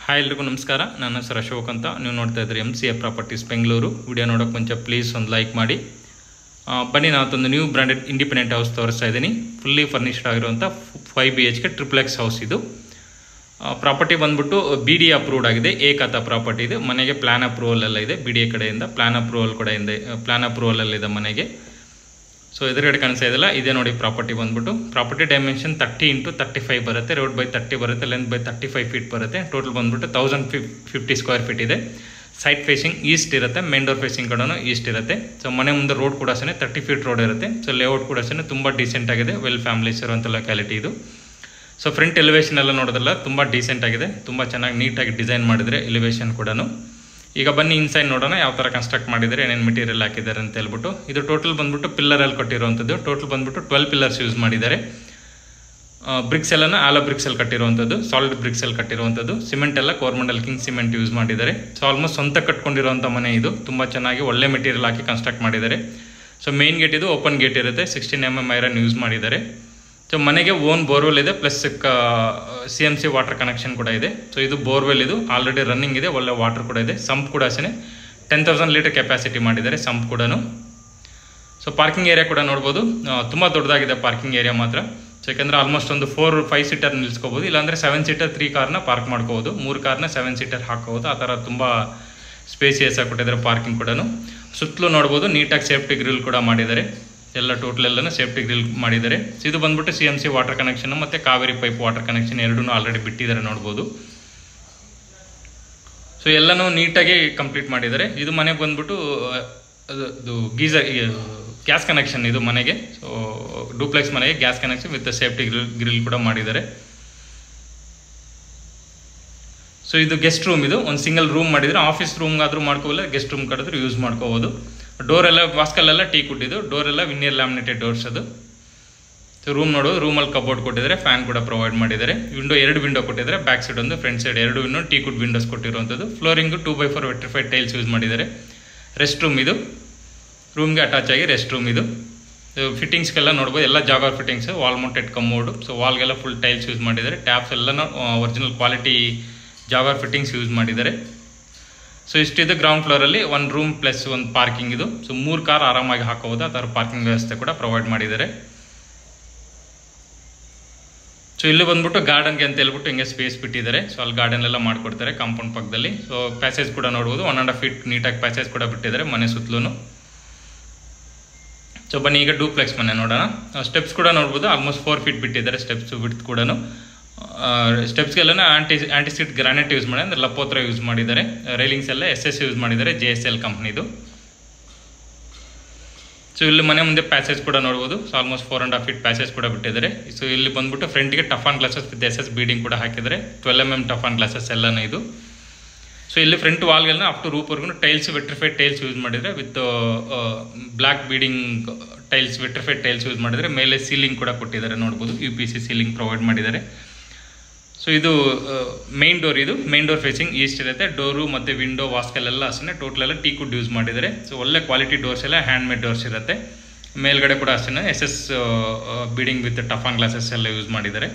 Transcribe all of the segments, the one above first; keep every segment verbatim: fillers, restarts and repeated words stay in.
Hi ಎಲ್ರಿಗೂ ನಮಸ್ಕಾರ. ನನ್ನ ಹೆಸರು ಅಶೋಕ್ ಅಂತ. ನೀವು ನೋಡ್ತಾ ಇದ್ರಿ M C A properties Bengaluru. Video ನೋಡೋಕೆ ಮುಂಚೆ ಪ್ಲೀಸ್ ಒಂದು ಲೈಕ್ ಮಾಡಿ. ಬನ್ನಿ, ನಾವೊಂದು ನ್ಯೂ ಬ್ರ್ಯಾಂಡೆಡ್ ಇಂಡಿಪೆಂಡೆಂಟ್ ಹೌಸ್ ತೋರಿಸ್ತಾ ಇದ್ದೀನಿ. ಫುಲ್ಲಿ ಫರ್ನಿಶ್ಡ್ ಆಗಿರುವಂಥ five B H K triplex house ಇದು. ಪ್ರಾಪರ್ಟಿ ಬಂದ್ಬಿಟ್ಟು ಬಿ ಡಿ ಅಪ್ರೂವ್ಡ್ ಆಗಿದೆ. ಏಕತಾ ಪ್ರಾಪರ್ಟಿ ಇದೆ. ಮನೆಗೆ ಪ್ಲಾನ್ ಅಪ್ರೂವಲ್ ಎಲ್ಲ ಇದೆ. ಬಿ ಡಿ ಎ ಕಡೆಯಿಂದ ಪ್ಲಾನ್ ಅಪ್ರೂವಲ್ ಕಡೆಯಿಂದ ಪ್ಲಾನ್ ಅಪ್ರೂವಲ್ ಎಲ್ಲ ಇದೆ ಮನೆಗೆ. ಸೊ ಎದುರುಗಡೆ ಕಾಣಿಸ್ತಾ ಇದೆಯಲ್ಲ, ಇದೇ ನೋಡಿ ಪ್ರಾಪರ್ಟಿ ಬಂದ್ಬಿಟ್ಟು. Property dimension thirty into thirty five ಬರುತ್ತೆ. ರೋಡ್ ಬೈ ತರ್ಟಿ ಬರುತ್ತೆ, length by thirty five feet ಬರುತ್ತೆ. ಟೋಟಲ್ ಬಂದ್ಬಿಟ್ಟು thousand fif fifty square feet ಇದೆ. ಸೈಡ್ ಫೇಸಿಂಗ್ ಈಸ್ಟ್ ಇರುತ್ತೆ, ಮೇನ್ ಡೋರ್ ಫೇಸಿಂಗ್ ಕಡೆನೂ ಈಸ್ಟ್ ಇರುತ್ತೆ. ಸೊ ಮನೆ ಮುಂದೆ ರೋಡ್ ಕೂಡ ಅಷ್ಟೇ ತರ್ಟಿ ಫೀಟ್ ರೋಡ್ ಇರುತ್ತೆ. ಸೊ ಲೇಔಟ್ ಕೂಡ ಅಷ್ಟೇ ತುಂಬ ಡೀಸೆಂಟ್ ಆಗಿದೆ. ವೆಲ್ ಫ್ಯಾಮಿಲೀಸ್ ಇರುವಂಥ ಲೊಕ್ಯಾಲಿಟಿ ಇದು. ಸೊ ಫ್ರಂಟ್ ಎಲಿವೇಶನ್ ಎಲ್ಲ ನೋಡೋದಲ್ಲ ತುಂಬ ಡೀಸೆಂಟ್ ಆಗಿದೆ. ತುಂಬ ಚೆನ್ನಾಗಿ ನೀಟಾಗಿ ಡಿಸೈನ್ ಮಾಡಿದರೆ ಎಲಿವೇಶನ್ ಕೂಡ. ಈಗ ಬನ್ನಿ ಇನ್ಸೈಡ್ ನೋಡೋಣ ಯಾವ ಥರ ಕನ್ಸ್ಟ್ರಕ್ಟ್ ಮಾಡಿದರೆ, ಏನೇನು ಮೆಟೀರಿಯಲ್ ಹಾಕಿದ್ದಾರೆ ಅಂತ ಹೇಳ್ಬಿಟ್ಟು. ಇದು ಟೋಟಲ್ ಬಂದ್ಬಿಟ್ಟು ಪಿಲ್ಲರಲ್ಲಿ ಕೊಟ್ಟಿರುವಂಥದ್ದು. ಟೋಟಲ್ ಬಂದ್ಬಿಟ್ಟು ಟ್ವೆಲ್ ಪಿಲ್ಲರ್ಸ್ ಯೂಸ್ ಮಾಡಿದ್ದಾರೆ. ಬ್ರಿಕ್ಸ್ ಎಲ್ಲನ ಆಲೋ ಬ್ರಿಕ್ಸಲ್ಲಿ ಕಟ್ಟಿರುವಂಥದ್ದು, ಸಾಲಿಡ್ ಬ್ರಿಕ್ಸಲ್ಲಿ ಕಟ್ಟಿರುವಂಥದ್ದು. ಸಿಮೆಂಟ್ ಎಲ್ಲ ಕೋರ್ಮಂಡಲ್ ಕಿಂಗ್ ಸಿಮೆಂಟ್ ಯೂಸ್ ಮಾಡಿದ್ದಾರೆ. ಸೊ ಆಲ್ಮೋಸ್ಟ್ ಸ್ವಂತ ಕಟ್ಕೊಂಡಿರುವಂಥ ಮನೆ ಇದು. ತುಂಬ ಚೆನ್ನಾಗಿ ಒಳ್ಳೆ ಮೆಟೀರಿಯಲ್ ಹಾಕಿ ಕನ್ಸ್ಟ್ರಕ್ಟ್ ಮಾಡಿದ್ದಾರೆ. ಸೊ ಮೇನ್ ಗೇಟ್ ಇದು ಓಪನ್ ಗೇಟ್ ಇರುತ್ತೆ. Sixteen M M iron use ಮಾಡಿದ್ದಾರೆ. ಸೊ ಮನೆಗೆ ಓನ್ ಬೋರ್ವೆಲ್ ಇದೆ, plus C M C water connection ಕೂಡ ಇದೆ. ಸೊ ಇದು ಬೋರ್ವೆಲ್ ಇದು ಆಲ್ರೆಡಿ ರನ್ನಿಂಗ್ ಇದೆ. ಒಳ್ಳೆ ವಾಟರ್ ಕೂಡ ಇದೆ. ಸಂಪ್ ಕೂಡ ಅಷ್ಟೇ ಟೆನ್ ತೌಸಂಡ್ ಲೀಟರ್ ಕೆಪಾಸಿಟಿ ಮಾಡಿದ್ದಾರೆ ಸಂಪ್ ಕೂಡ. ಸೊ ಪಾರ್ಕಿಂಗ್ ಏರಿಯಾ ಕೂಡ ನೋಡ್ಬೋದು. ತುಂಬ ದೊಡ್ಡದಾಗಿದೆ ಪಾರ್ಕಿಂಗ್ ಏರಿಯಾ ಮಾತ್ರ. ಸೊ ಯಾಕಂದರೆ ಆಲ್ಮೋಸ್ಟ್ ಒಂದು ಫೋರ್ ಫೈವ್ ಸೀಟರ್ ನಿಲ್ಸ್ಕೋಬೋದು. ಇಲ್ಲಾಂದರೆ ಸೆವೆನ್ ಸೀಟರ್ ತ್ರೀ ಕಾರ್ನ ಪಾರ್ಕ್ ಮಾಡ್ಕೋಬೋದು. ಮೂರು ಕಾರ್ನ ಸೆವೆನ್ ಸೀಟರ್ ಹಾಕೋಬೋದು. ಆ ಥರ ತುಂಬ ಸ್ಪೇಸಿಯಸ್ ಆಗಿ ಕೊಟ್ಟಿದ್ದಾರೆ ಪಾರ್ಕಿಂಗ್ ಕೂಡ. ಸುತ್ತಲೂ ನೋಡ್ಬೋದು ನೀಟಾಗಿ ಸೇಫ್ಟಿ ಗ್ರಿಲ್ ಕೂಡ ಮಾಡಿದ್ದಾರೆ. ಎಲ್ಲ ಟೋಟಲ್ ಎಲ್ಲನೂ ಸೇಫ್ಟಿ ಗ್ರಿಲ್ ಮಾಡಿದ್ದಾರೆ. ಇದು ಬಂದ್ಬಿಟ್ಟು C M C water connection ಮತ್ತು ಕಾವೇರಿ ಪೈಪ್ ವಾಟರ್ ಕನೆಕ್ಷನ್ ಎರಡೂ ಆಲ್ರೆಡಿ ಬಿಟ್ಟಿದ್ದಾರೆ ನೋಡ್ಬೋದು. ಸೊ ಎಲ್ಲನೂ ನೀಟಾಗಿ ಕಂಪ್ಲೀಟ್ ಮಾಡಿದ್ದಾರೆ. ಇದು ಮನೆಗೆ ಬಂದ್ಬಿಟ್ಟು ಅದು ಗೀಸರ್ ಗ್ಯಾಸ್ ಕನೆಕ್ಷನ್ ಇದು ಮನೆಗೆ. ಸೊ ಡೂಪ್ಲೆಕ್ಸ್ ಮನೆಗೆ gas connection with safety grill grill ಕೂಡ ಮಾಡಿದ್ದಾರೆ. ಸೊ ಇದು ಗೆಸ್ಟ್ ರೂಮ್. ಇದು ಒಂದು ಸಿಂಗಲ್ ರೂಮ್ ಮಾಡಿದರೆ ಆಫೀಸ್ ರೂಮ್ಗಾದರೂ ಮಾಡ್ಕೋಲ್ಲ, ಗೆಸ್ಟ್ ರೂಮ್ ಕಡಿದ್ರು ಯೂಸ್ ಮಾಡ್ಕೋಬೋದು. ಡೋರ್ ಎಲ್ಲ ವಾಸ್ಕಲ್ಲೆಲ್ಲ ಟೀ ಕುಟ್ಟಿದ್ದು. ಡೋರ್ ಎಲ್ಲ ವಿನಿಯರ್ ಲ್ಯಾಮಿನೇಟೆಡ್ ಡೋರ್ಸ್ ಅದು. ಸೊ ರೂಮ್ ನೋಡೋದು, ರೂಮಲ್ಲಿ ಕಬೋರ್ಡ್ ಕೊಟ್ಟಿದ್ದಾರೆ, ಫ್ಯಾನ್ ಕೂಡ ಪ್ರೊವೈಡ್ ಮಾಡಿದ್ದಾರೆ. ವಿಂಡೋ ಎರಡು ವಿಂಡೋ ಕೊಟ್ಟಿದ್ದಾರೆ, ಬ್ಯಾಕ್ ಸೈಡ್ ಒಂದು, ಫ್ರಂಟ್ ಸೈಡ್ ಎರಡು ವಿಂಡೋ ಟೀ ಕುಡ್ ವಿಂಡೋಸ್ ಕೊಟ್ಟಿರುವಂಥದ್ದು. Flooring two by four vitrified tiles use ಮಾಡಿದ್ದಾರೆ. ರೆಸ್ಟ್ ರೂಮ್ ಇದು, ರೂಮ್ಗೆ ಅಟ್ಯಾಚ್ ಆಗಿ ರೆಸ್ಟ್ ರೂಮ್ ಇದು. ಫಿಟ್ಟಿಂಗ್ಸ್ಗೆಲ್ಲ ನೋಡ್ಬೋದು, ಎಲ್ಲ Jaquar fittings, wall mounted commode. So ವಾಲ್ಗೆಲ್ಲ ಫುಲ್ ಟೈಲ್ಸ್ ಯೂಸ್ ಮಾಡಿದ್ದಾರೆ. ಟ್ಯಾಪ್ಸ್ ಎಲ್ಲನೂ original quality Jaquar fittings use ಮಾಡಿದ್ದಾರೆ. ಸೊ ಇಷ್ಟಿದೆ ಗ್ರೌಂಡ್ ಫ್ಲೋರಲ್ಲಿ ಒಂದು ರೂಮ್ ಪ್ಲಸ್ ಒಂದು ಪಾರ್ಕಿಂಗ್ ಇದು. ಸೊ ಮೂರು ಕಾರ್ ಆರಾಮಾಗಿ ಹಾಕೋಬೋದು. ಆ ಥರ ಪಾರ್ಕಿಂಗ್ ವ್ಯವಸ್ಥೆ ಕೂಡ ಪ್ರೊವೈಡ್ ಮಾಡಿದ್ದಾರೆ. ಸೊ ಇಲ್ಲಿ ಬಂದ್ಬಿಟ್ಟು ಗಾರ್ಡನ್ಗೆ ಅಂತ ಹೇಳ್ಬಿಟ್ಟು ಹಿಂಗೆ ಸ್ಪೇಸ್ ಬಿಟ್ಟಿದ್ದಾರೆ. ಸೊ ಅಲ್ಲಿ ಗಾರ್ಡನ್ ಎಲ್ಲ ಮಾಡಿಕೊಡ್ತಾರೆ ಕಾಂಪೌಂಡ್ ಪಕ್ಕದಲ್ಲಿ. ಸೊ ಪ್ಯಾಸೇಜ್ ಕೂಡ ನೋಡ್ಬೋದು, ಒನ್ ಆ್ಯಂಡ್ ಹಾಫ್ ಫೀಟ್ ನೀಟಾಗಿ ಪ್ಯಾಸೇಜ್ ಕೂಡ ಬಿಟ್ಟಿದ್ದಾರೆ ಮನೆ ಸುತ್ತಲೂ. ಸೊ ಬನ್ನಿ ಈಗ ಡೂಪ್ಲೆಕ್ಸ್ ಮನೆ ನೋಡೋಣ. ಸ್ಟೆಪ್ಸ್ ಕೂಡ ನೋಡ್ಬೋದು, ಆಲ್ಮೋಸ್ಟ್ ಫೋರ್ ಫೀಟ್ ಬಿಟ್ಟಿದ್ದಾರೆ ಸ್ಟೆಪ್ಸ್ ಬಿಡ್ತು ಕೂಡ. ಸ್ಟೆಪ್ಸ್ಗೆಲ್ಲ ಆಂಟಿ ಆಂಟಿಸಿಡ್ ಗ್ರಾನೈಟ್ ಯೂಸ್ ಮಾಡಿ, ಅಂದರೆ ಲಪೋತ್ರ ಯೂಸ್ ಮಾಡಿದ್ದಾರೆ. ರೈಲಿಂಗ್ಸ್ ಎಲ್ಲ ಎಸ್ ಎಸ್ ಯೂಸ್ ಮಾಡಿದ್ದಾರೆ, ಜೆ ಎಸ್ ಎಲ್ ಕಂಪ್ನಿದು. ಸೊ ಇಲ್ಲಿ ಮನೆ ಮುಂದೆ ಪ್ಯಾಸೇಜ್ ಕೂಡ ನೋಡ್ಬೋದು. So almost four and half feet passage ಕೂಡ ಬಿಟ್ಟಿದ್ದಾರೆ. ಸೊ ಇಲ್ಲಿ ಬಂದ್ಬಿಟ್ಟು ಫ್ರಂಟಿಗೆ ಟಫಾನ್ glasses with S S beading ಕೂಡ ಹಾಕಿದ್ದಾರೆ. ಟ್ವೆಲ್ ಎಮ್ ಎಮ್ ಟಫಾನ್ ಗ್ಲಾಸಸ್ ಎಲ್ಲನೂ ಇದು. ಸೊ ಇಲ್ಲಿ ಫ್ರಂಟ್ ವಾಲ್ಗೆಲ್ಲ ಅಪ್ ಟು ರೂಪ್ವರೆಗೂ ಟೈಲ್ಸ್ ವಿಟ್ರಿಫೈಡ್ ಟೈಲ್ಸ್ ಯೂಸ್ ಮಾಡಿದರೆ with black beading tiles vitrified tiles use ಮಾಡಿದರೆ. ಮೇಲೆ ಸೀಲಿಂಗ್ ಕೂಡ ಕೊಟ್ಟಿದ್ದಾರೆ ನೋಡ್ಬೋದು, U P C ceiling provide ಮಾಡಿದ್ದಾರೆ. ಸೊ ಇದು ಮೇನ್ ಡೋರ್. ಇದು ಮೇನ್ ಡೋರ್ ಫೇಸಿಂಗ್ ಈಸ್ಟ್ ಇರುತ್ತೆ. ಡೋರು ಮತ್ತು ವಿಂಡೋ ವಾಸ್ಕಲ್ಲೆಲ್ಲ ಅಷ್ಟೇ ಟೋಟಲ್ ಎಲ್ಲ ಟೀ ಕುಡ್ ಯೂಸ್ ಮಾಡಿದ್ದಾರೆ. ಸೊ ಒಳ್ಳೆ ಕ್ವಾಲಿಟಿ ಡೋರ್ಸ್ ಎಲ್ಲ ಹ್ಯಾಂಡ್ ಮೇಡ್ ಡೋರ್ಸ್ ಇರುತ್ತೆ. ಮೇಲ್ಗಡೆ ಕೂಡ ಅಷ್ಟೇ S S beading with toughen glasses ಎಲ್ಲ ಯೂಸ್ ಮಾಡಿದ್ದಾರೆ.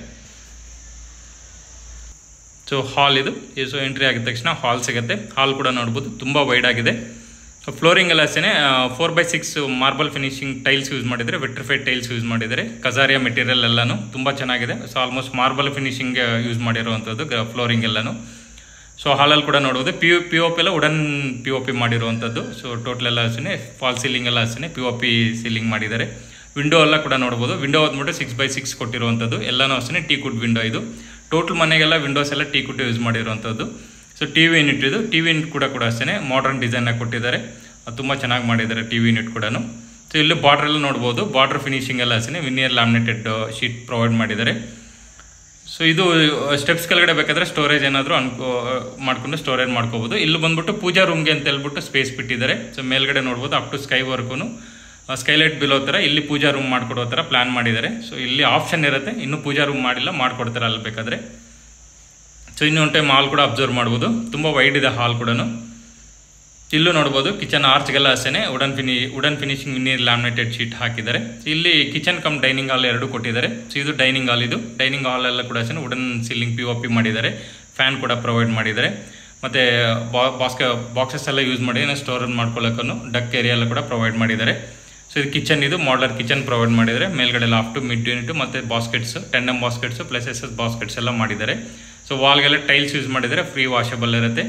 ಸೊ ಹಾಲ್ ಇದು. ಸೊ ಎಂಟ್ರಿ ಆಗಿದ ತಕ್ಷಣ ಹಾಲ್ ಸಿಗುತ್ತೆ. ಹಾಲ್ ಕೂಡ ನೋಡ್ಬೋದು, ತುಂಬ ವೈಡ್ ಆಗಿದೆ. ಫ್ಲೋರಿಂಗ್ ಎಲ್ಲ ಅಷ್ಟೇ four by six marble finishing tiles use ಮಾಡಿದರೆ, ವಿಟ್ರಿಫೈಡ್ ಟೈಲ್ಸ್ ಯೂಸ್ ಮಾಡಿದ್ದಾರೆ. ಕಜಾರಿಯಾ ಮೆಟೀರಿಯಲ್ ಎಲ್ಲನೂ ತುಂಬ ಚೆನ್ನಾಗಿದೆ. So almost marble finishing use ಮಾಡಿರುವಂಥದ್ದು ಫ್ಲೋರಿಂಗ್ ಎಲ್ಲನೂ. ಸೊ ಹಾಲಲ್ಲಿ ಕೂಡ ನೋಡ್ಬೋದು ಪಿ ಪಿ ಒ ಪಿ ಎಲ್ಲ ವುಡನ್ ಪಿ ಒ ಪಿ ಮಾಡಿರುವಂಥದ್ದು. ಸೊ ಟೋಟಲ್ ಎಲ್ಲ ಅಷ್ಟೇ ಫಾಲ್ ಸೀಲಿಂಗ್ ಎಲ್ಲ ಅಷ್ಟೇ ಪಿ ಒ ಪಿ ಸೀಲಿಂಗ್ ಮಾಡಿದ್ದಾರೆ. ವಿಂಡೋ ಎಲ್ಲ ಕೂಡ ನೋಡ್ಬೋದು. ವಿಂಡೋ ಬಂದ್ಬಿಟ್ಟು ಸಿಕ್ಸ್ ಬೈ ಸಿಕ್ಸ್ ಕೊಟ್ಟಿರುವಂಥದ್ದು. ಎಲ್ಲನೂ ಅಷ್ಟೇ ಟೀ ಕುಡ್ ವಿಂಡೋ ಇದು. ಟೋಟಲ್ ಮನೆಗೆಲ್ಲ ವಿಂಡೋಸ್ ಎಲ್ಲ ಟೀ ಕುಡ್ ಯೂಸ್ ಮಾಡಿರುವಂಥದ್ದು. ಸೊ ಟಿ ವಿ ಯೂನಿಟ್ ಇದು. ಟಿ ವಿ ಯೂನಿಟ್ ಕೂಡ ಕೂಡ ಅಷ್ಟೇ ಮಾಡರ್ನ್ ಡಿಸೈನಾಗಿ ಕೊಟ್ಟಿದ್ದಾರೆ. ತುಂಬ ಚೆನ್ನಾಗಿ ಮಾಡಿದ್ದಾರೆ ಟಿ ವಿ ಯೂನಿಟ್ ಕೂಡ. ಸೊ ಇಲ್ಲಿ ಬಾರ್ಡ್ರ್ ಎಲ್ಲ ನೋಡ್ಬೋದು, ಬಾರ್ಡ್ರ್ ಫಿನಿಶಿಂಗ್ ಎಲ್ಲ ಅಷ್ಟೇ ವಿನಿಯರ್ ಲ್ಯಾಮಿನೇಟೆಡ್ ಶೀಟ್ ಪ್ರೊವೈಡ್ ಮಾಡಿದ್ದಾರೆ. ಸೊ ಇದು ಸ್ಟೆಪ್ಸ್ ಕೆಳಗಡೆ ಬೇಕಾದರೆ ಸ್ಟೋರೇಜ್ ಏನಾದರೂ ಅನ್ಕೋ ಮಾಡ್ಕೊಂಡು ಸ್ಟೋರೇಜ್ ಮಾಡ್ಕೋಬೋದು. ಇಲ್ಲಿ ಬಂದ್ಬಿಟ್ಟು ಪೂಜಾ ರೂಮ್ಗೆ ಅಂತ ಹೇಳ್ಬಿಟ್ಟು ಸ್ಪೇಸ್ ಬಿಟ್ಟಿದ್ದಾರೆ. ಸೊ ಮೇಲ್ಗಡೆ ನೋಡ್ಬೋದು ಅಪ್ ಟು ಸ್ಕೈವರೆಗೂ ಸ್ಕೈಲೈಟ್ ಬಿಲೋ ಥರ ಇಲ್ಲಿ ಪೂಜಾ ರೂಮ್ ಮಾಡಿಕೊಡೋ ಥರ ಪ್ಲ್ಯಾನ್ ಮಾಡಿದ್ದಾರೆ. ಸೊ ಇಲ್ಲಿ ಆಪ್ಷನ್ ಇರುತ್ತೆ, ಇನ್ನೂ ಪೂಜಾ ರೂಮ್ ಮಾಡಿಲ್ಲ, ಮಾಡಿಕೊಡ್ತಾರೆ ಅಲ್ಲಿ ಬೇಕಾದರೆ. ಸೊ ಇನ್ನೊಂದು ಟೈಮ್ ಹಾಲ್ ಕೂಡ ಅಬ್ಸರ್ವ್ ಮಾಡ್ಬೋದು, ತುಂಬ ವೈಡ್ ಇದೆ ಹಾಲ್ ಕೂಡ. ಇಲ್ಲೂ ನೋಡ್ಬೋದು ಕಿಚನ್ ಆರ್ಚ್ಗೆಲ್ಲ ಅಷ್ಟೇ ವುಡನ್ ಫಿನಿ wooden finishing veneer laminated sheet ಹಾಕಿದ್ದಾರೆ. ಇಲ್ಲಿ ಕಿಚನ್ ಕಮ್ ಡೈನಿಂಗ್ ಹಾಲ್ ಎರಡು ಕೊಟ್ಟಿದ್ದಾರೆ. ಸೊ ಇದು ಡೈನಿಂಗ್ ಹಾಲ್. ಇದು ಡೈನಿಂಗ್ ಹಾಲ್ ಎಲ್ಲ ಕೂಡ ಅಷ್ಟೇ wooden ceiling P O P ಮಾಡಿದ್ದಾರೆ. ಫ್ಯಾನ್ ಕೂಡ ಪ್ರೊವೈಡ್ ಮಾಡಿದ್ದಾರೆ. ಮತ್ತು ಬಾಸ್ಕೆ ಬಾಕ್ಸಸ್ ಎಲ್ಲ ಯೂಸ್ ಮಾಡಿ ಸ್ಟೋರ್ ಮಾಡ್ಕೊಳ್ಳೋಕ್ಕೂ ಡಕ್ ಏರಿಯಾ ಎಲ್ಲ ಕೂಡ ಪ್ರೊವೈಡ್ ಮಾಡಿದ್ದಾರೆ. ಸೊ ಇದು ಕಿಚನ್, ಇದು ಮಾಡ್ಲರ್ ಕಿಚನ್ ಪ್ರೊವೈಡ್ ಮಾಡಿದ್ದಾರೆ. ಮೇಲ್ಗಡೆ ಲಾಫ್ಟು, ಮಿಡ್ ಯೂನಿಟು ಮತ್ತು baskets, tandem baskets plus S S baskets ಎಲ್ಲ ಮಾಡಿದ್ದಾರೆ. ಸೊ ವಾಲ್ಗೆಲ್ಲ ಟೈಲ್ಸ್ ಯೂಸ್ ಮಾಡಿದ್ದಾರೆ, ಫ್ರೀ ವಾಷಬಲ್ ಇರುತ್ತೆ.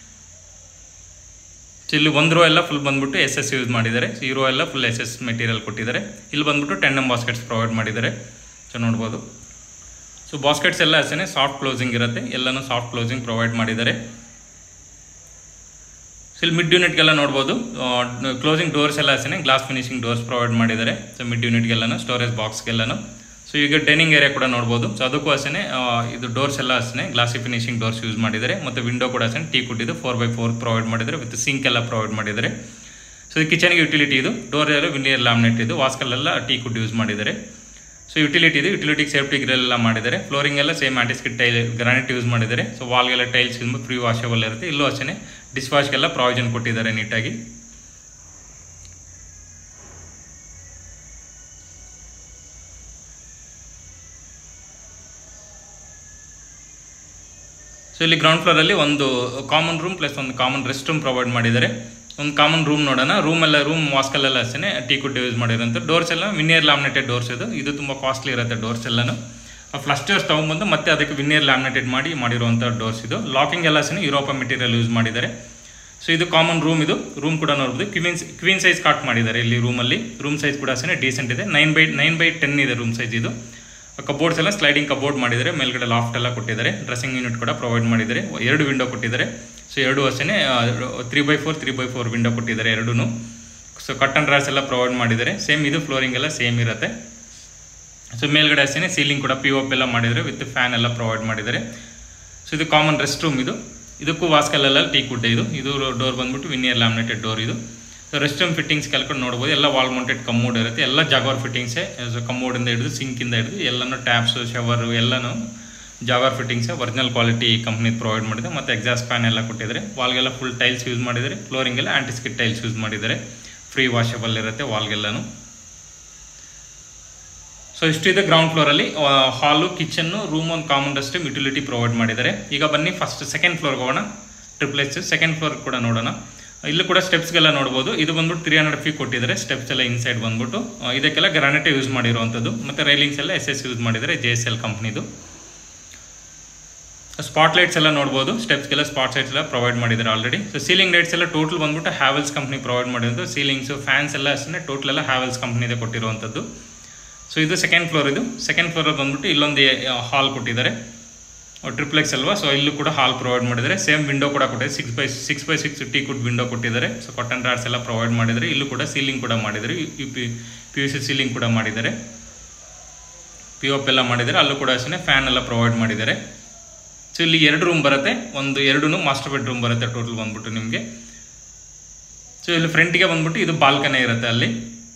ಸೊ ಇಲ್ಲಿ ಒಂದು ರೋ ಎಲ್ಲ ಫುಲ್ ಬಂದ್ಬಿಟ್ಟು ಎಸ್ ಎಸ್ ಯೂಸ್ ಮಾಡಿದ್ದಾರೆ. ಸೊ ಈ ರೋ ಎಲ್ಲ ಫುಲ್ ಎಸ್ ಎಸ್ ಮೆಟೀರಿಯಲ್ ಕೊಟ್ಟಿದ್ದಾರೆ. ಇಲ್ಲಿ ಬಂದ್ಬಿಟ್ಟು ಟೆಂಡಮ್ ಬಾಸ್ಕೆಟ್ಸ್ ಪ್ರೊವೈಡ್ ಮಾಡಿದ್ದಾರೆ. ಸೊ ನೋಡ್ಬೋದು. ಸೊ ಬಾಸ್ಕೆಟ್ಸ್ ಎಲ್ಲ ಅಷ್ಟೇ ಸಾಫ್ಟ್ ಕ್ಲೋಸಿಂಗ್ ಇರುತ್ತೆ, ಎಲ್ಲನೂ ಸಾಫ್ಟ್ ಕ್ಲೋಸಿಂಗ್ ಪ್ರೊವೈಡ್ ಮಾಡಿದ್ದಾರೆ. ಸೊ ಇಲ್ಲಿ ಮಿಡ್ ಯೂನಿಟ್ಗೆಲ್ಲ ನೋಡ್ಬೋದು, ಕ್ಲೋಸಿಂಗ್ ಡೋರ್ಸ್ ಎಲ್ಲ ಅಷ್ಟೇ ಗ್ಲಾಸ್ ಫಿನಿಶಿಂಗ್ ಡೋರ್ಸ್ ಪ್ರೊವೈಡ್ ಮಾಡಿದ್ದಾರೆ. ಸೊ ಮಿಡ್ ಯೂನಿಟ್ಗೆಲ್ಲನೂ, ಸ್ಟೋರೇಜ್ ಬಾಕ್ಸ್ಗೆಲ್ಲನೂ. ಸೊ ಈಗ ಡೈನಿಂಗ್ ಏರಿಯಾ ಕೂಡ ನೋಡ್ಬೋದು. ಸೊ ಅದಕ್ಕೂ ಅಷ್ಟೇ ಇದು ಡೋರ್ಸ್ ಎಲ್ಲ ಅಷ್ಟೇ ಗ್ಲಾಸಿ ಫಿನಿಶಿಂಗ್ ಡೋರ್ಸ್ ಯೂಸ್ ಮಾಡಿದ್ದಾರೆ. ಮತ್ತು ವಿಂಡೋ ಕೂಡ ಅಷ್ಟೇ ಟೀ ಕುಟ್ಟಿದ್ದು ಫೋರ್ ಬೈ ಫೋರ್ ಪ್ರೊವೈಡ್ ಮಾಡಿದ್ದಾರೆ, ವಿತ್ ಸಿಂಕ್ ಎಲ್ಲ ಪ್ರೊವೈಡ್ ಮಾಡಿದ್ದಾರೆ. ಸೊ ಈ ಕಿಚನ್ಗೆ ಯುಟಿಲಿಟಿ ಇದು, ಡೋರ್ ಎಲ್ಲ ವಿನಿಯರ್ ಲ್ಯಾಮಿನೇಟ್ ಇದು, ವಾಸ್ಕಲ್ಲೆಲ್ಲ ಟೀ ಕುಡ್ ಯೂಸ್ ಮಾಡಿದ್ದಾರೆ. ಸೊ ಯುಟಿಲಿಟಿ ಇದು, ಯುಟಿಲಿಟಿಗೆ ಸೇಫ್ಟಿ ಗ್ರಿಲ್ ಎಲ್ಲ ಮಾಡಿದ್ದಾರೆ. ಫ್ಲೋರಿಂಗ್ ಎಲ್ಲ same anti skid tile granite use ಮಾಡಿದ್ದಾರೆ. ಸೊ ವಾಲ್ಗೆಲ್ಲ ಟೈಲ್ಸ್ ಯೂಸ್ ಫ್ರೀ ವಾಷಬಲ್ ಇರುತ್ತೆ. ಇಲ್ಲೂ ಅಷ್ಟೇ ಡಿಶ್ ವಾಶ್ಗೆಲ್ಲ ಪ್ರಾವಿಷನ್ ಕೊಟ್ಟಿದ್ದಾರೆ ನೀಟಾಗಿ. ಸೊ ಇಲ್ಲಿ ಗ್ರೌಂಡ್ ಫ್ಲೋರಲ್ಲಿ ಒಂದು ಕಾಮನ್ ರೂಮ್ ಪ್ಲಸ್ ಒಂದು ಕಾಮನ್ ರೆಸ್ಟ್ ರೂಮ್ ಪ್ರೊವೈಡ್ ಮಾಡಿದ್ದಾರೆ. ಒಂದು ಕಾಮನ್ ರೂಮ್ ನೋಡೋಣ. ರೂಮ್ ಎಲ್ಲ ರೂಮ್ ವಾಸ್ಕಲ್ಲೆಲ್ಲ ಅಷ್ಟೇ ಟೀ ಕುಡ್ ಯೂಸ್ ಮಾಡಿರೋಂಥ ಡೋರ್ಸ್ ಎಲ್ಲ ವಿನಿಯರ್ ಲ್ಯಾಮಿನೇಟೆಡ್ ಡೋರ್ಸ್ ಇದು ಇದು ತುಂಬ ಕಾಸ್ಟ್ಲಿ ಇರುತ್ತೆ ಡೋರ್ಸ್ ಎಲ್ಲನೂ. ಫ್ಲಸ್ಟರ್ಸ್ ತೊಗೊಂಬಂದು ಮತ್ತೆ ಅದಕ್ಕೆ ವಿನಿಯರ್ ಲ್ಯಾಮಿನೇಟೆಡ್ ಮಾಡಿ ಮಾಡಿರುವಂಥ ಡೋರ್ಸ್ ಇದು. ಲಾಕಿಂಗ್ ಎಲ್ಲ ಅಷ್ಟೇ ಯುರೋಪ ಮೆಟೀರಿಯಲ್ ಯೂಸ್ ಮಾಡಿದ್ದಾರೆ. ಸೊ ಇದು ಕಾಮನ್ ರೂಮ್, ಇದು ರೂಮ್ ಕೂಡ ನೋಡ್ಬೋದು. ಕ್ವೀನ್ ಕ್ವೀನ್ ಸೈಜ್ ಕಾಟ್ ಮಾಡಿದ್ದಾರೆ ಇಲ್ಲಿ ರೂಮಲ್ಲಿ. ರೂಮ್ ಸೈಜ್ ಕೂಡ ಅಷ್ಟೇ ಡೀಸೆಂಟ್ ಇದೆ, nine by nine by ten ಇದೆ ರೂಮ್ ಸೈಜ್ ಇದು. ಕಬೋರ್ಡ್ಸ್ ಎಲ್ಲ ಸ್ಲೈಡಿಂಗ್ ಕಬೋರ್ಡ್ ಮಾಡಿದ್ದಾರೆ, ಮೇಲ್ಗಡೆ ಲಾಫ್ಟ್ ಎಲ್ಲ ಕೊಟ್ಟಿದ್ದಾರೆ. ಡ್ರೆಸ್ಸಿಂಗ್ ಯೂನಿಟ್ ಕೂಡ ಪ್ರೊವೈಡ್ ಮಾಡಿದ್ದಾರೆ. ಎರಡು ವಿಂಡೋ ಕೊಟ್ಟಿದ್ದಾರೆ. ಸೊ ಎರಡು ಅಷ್ಟೇ three by four three by four window ಕೊಟ್ಟಿದ್ದಾರೆ ಎರಡೂ. ಸೊ ಕಟ್ಟನ್ ಡ್ರಾಸ್ ಎಲ್ಲ ಪ್ರೊವೈಡ್ ಮಾಡಿದ್ದಾರೆ. ಸೇಮ್ ಇದು ಫ್ಲೋರಿಂಗ್ ಎಲ್ಲ ಸೇಮ್ ಇರುತ್ತೆ. ಸೊ ಮೇಲ್ಗಡೆ ಅಷ್ಟೇ ಸೀಲಿಂಗ್ ಕೂಡ ಪಿ ಓಪ್ ಎಲ್ಲ ಮಾಡಿದ್ದಾರೆ, ವಿತ್ ಫ್ಯಾನ್ ಎಲ್ಲ ಪ್ರೊವೈಡ್ ಮಾಡಿದ್ದಾರೆ. ಸೊ ಇದು ಕಾಮನ್ ರೆಸ್ಟ್ ರೂಮ್ ಇದು. ಇದಕ್ಕೂ ವಾಸ್ಕಲ್ಲೆಲ್ಲ ಟೀ ಕುಡ್ ಇದು. ಇದು ಡೋರ್ ಬಂದ್ಬಿಟ್ಟು ವಿನಿಯರ್ ಲ್ಯಾಮಿನೇಟೆಡ್ ಡೋರ್ ಇದು. ಸೊ ರೆಸ್ಟ್ ರೂಮ್ ಫಿಟ್ಟಿಂಗ್ಸ್ ಕೆಲ್ಕೊಂಡು ನೋಡ್ಬೋದು. ಎಲ್ಲ ವಾಲ್ ಮೌಂಟೆಡ್ ಕಮೋಡ್ ಇರುತ್ತೆ. ಎಲ್ಲ ಜಾಗವಾರ್ ಫಿಟ್ಟಿಂಗ್ಸೇ. ಸೊ ಕಮೋಡಿಂದ ಹಿಡಿದು ಸಿಂಕಿಂದ ಹಿಡಿದು ಎಲ್ಲನೂ ಟ್ಯಾಪ್ಸು, ಶವರು ಎಲ್ಲನೂ ಜಾಗವಾರ್ ಫಿಟ್ಟಿಂಗ್ಸೇ ಒರಿಜಿನಲ್ ಕ್ವಾಲಿಟಿ ಕಂಪ್ನಿ ಪ್ರೊವೈಡ್ ಮಾಡಿದೆ. ಮತ್ತು ಎಕ್ಸಾಸ್ಟ್ ಫ್ಯಾನ್ ಎಲ್ಲ ಕೊಟ್ಟಿದ್ದಾರೆ. ವಾಲ್ಗೆಲ್ಲ ಫುಲ್ ಟೈಲ್ಸ್ ಯೂಸ್ ಮಾಡಿದ್ದಾರೆ. ಫ್ಲೋರಿಂಗೆಲ್ಲ ಆಂಟಿಸ್ಕಿಟ್ ಟೈಲ್ಸ್ ಯೂಸ್ ಮಾಡಿದ್ದಾರೆ, ಫ್ರೀ ವಾಷಬಲ್ ಇರುತ್ತೆ ವಾಲ್ಗೆಲ್ಲನೂ. ಸೊ ಇಷ್ಟಿದೆ ಗ್ರೌಂಡ್ ಫ್ಲೋರಲ್ಲಿ. ಹಾಲು, ಕಿಚನ್ನು, ರೂಮ್, ಒಂದು common rest room, utility provide ಮಾಡಿದ್ದಾರೆ. ಈಗ ಬನ್ನಿ ಫಸ್ಟ್ ಸೆಕೆಂಡ್ ಫ್ಲೋರ್ಗೆ ಹೋಗೋಣ. ಟ್ರಿಪ್ಲೆಕ್ಸ್ ಸೆಕೆಂಡ್ ಫ್ಲೋರ್ ಕೂಡ ನೋಡೋಣ. ಇಲ್ಲೂ ಕೂಡ ಸ್ಟೆಪ್ಸ್ಗೆಲ್ಲ ನೋಡ್ಬೋದು. ಇದು ಬಂದ್ಬಿಟ್ಟು ತ್ರೀ ಹಂಡ್ರೆಡ್ ಫೀಟ್ ಕೊಟ್ಟಿದ್ದಾರೆ. ಸ್ಟೆಪ್ಸ್ ಎಲ್ಲ ಇನ್ಸೈಡ್ ಬಂದ್ಬಿಟ್ಟು ಇದಕ್ಕೆಲ್ಲ ಗ್ರಾನೈಟ್ ಯೂಸ್ ಮಾಡಿರುವಂಥದ್ದು. ಮತ್ತು ರೈಲಿಂಗ್ಸ್ ಎಲ್ಲ ಎಸ್ ಎಸ್ ಯೂಸ್ ಮಾಡಿದ್ದಾರೆ, ಜೆ ಎಸ್ ಎಲ್ ಕಂಪ್ನಿದು. ಸ್ಪಾಟ್ ಲೈಟ್ಸ್ ಎಲ್ಲ ನೋಡ್ಬೋದು. ಸ್ಟೆಪ್ಸ್ಗೆಲ್ಲ ಸ್ಪಾಟ್ ಲೈಟ್ಸ್ ಎಲ್ಲ ಪ್ರೊವೈಡ್ ಮಾಡಿದ್ದಾರೆ ಆಲ್ರೆಡಿ. ಸೊ ಸೀಲಿಂಗ್ ಲೈಟ್ಸ್ ಎಲ್ಲ ಟೋಟಲ್ ಬಂದ್ಬಿಟ್ಟು ಹ್ಯಾವೆಲ್ಸ್ ಕಂಪ್ನಿ ಪ್ರೊವೈಡ್ ಮಾಡಿರೋದು. ಸೀಲಿಂಗ್ಸು, ಫ್ಯಾನ್ಸ್ ಎಲ್ಲ ಅಷ್ಟೇ ಟೋಟಲ್ ಎಲ್ಲ ಹ್ಯಾವೆಲ್ಸ್ ಕಂಪ್ನಿದೆ ಕೊಟ್ಟಿರುವಂಥದ್ದು. ಸೊ ಇದು ಸೆಕೆಂಡ್ ಫ್ಲೋರ್. ಇದು ಸೆಕೆಂಡ್ ಫ್ಲೋರಲ್ಲಿ ಬಂದ್ಬಿಟ್ಟು ಇಲ್ಲೊಂದು ಹಾಲ್ ಕೊಟ್ಟಿದ್ದಾರೆ, ಟ್ರಿಪ್ಲೆಕ್ಸ್ ಅಲ್ವಾ. ಸೊ ಇಲ್ಲೂ ಕೂಡ ಹಾಲ್ ಪ್ರೊವೈಡ್ ಮಾಡಿದ್ದಾರೆ. ಸೇಮ್ ವಿಂಡೋ ಕೂಡ ಕೊಟ್ಟಿದ್ದಾರೆ, six by six by six teak wood window ಕೊಟ್ಟಿದ್ದಾರೆ. ಸೊ ಕಾಟನ್ ರಾಡ್ಸ್ ಎಲ್ಲ ಪ್ರೊವೈಡ್ ಮಾಡಿದ್ದಾರೆ. ಇಲ್ಲೂ ಕೂಡ ಸೀಲಿಂಗ್ ಕೂಡ ಮಾಡಿದ್ದಾರೆ, U P P U C ceiling ಕೂಡ ಮಾಡಿದ್ದಾರೆ, ಪಿ ಓಪ್ ಎಲ್ಲ ಮಾಡಿದ್ದಾರೆ. ಅಲ್ಲೂ ಕೂಡ ಅಷ್ಟೇ ಫ್ಯಾನ್ ಎಲ್ಲ ಪ್ರೊವೈಡ್ ಮಾಡಿದ್ದಾರೆ. ಸೊ ಇಲ್ಲಿ ಎರಡು ರೂಮ್ ಬರುತ್ತೆ, ಒಂದು ಎರಡೂ ಮಾಸ್ಟರ್ ಬೆಡ್ ರೂಮ್ ಬರುತ್ತೆ ಟೋಟಲ್ ಬಂದ್ಬಿಟ್ಟು ನಿಮಗೆ. ಸೊ ಇಲ್ಲಿ ಫ್ರಂಟಿಗೆ ಬಂದ್ಬಿಟ್ಟು ಇದು ಬಾಲ್ಕನಿ ಇರುತ್ತೆ ಅಲ್ಲಿ.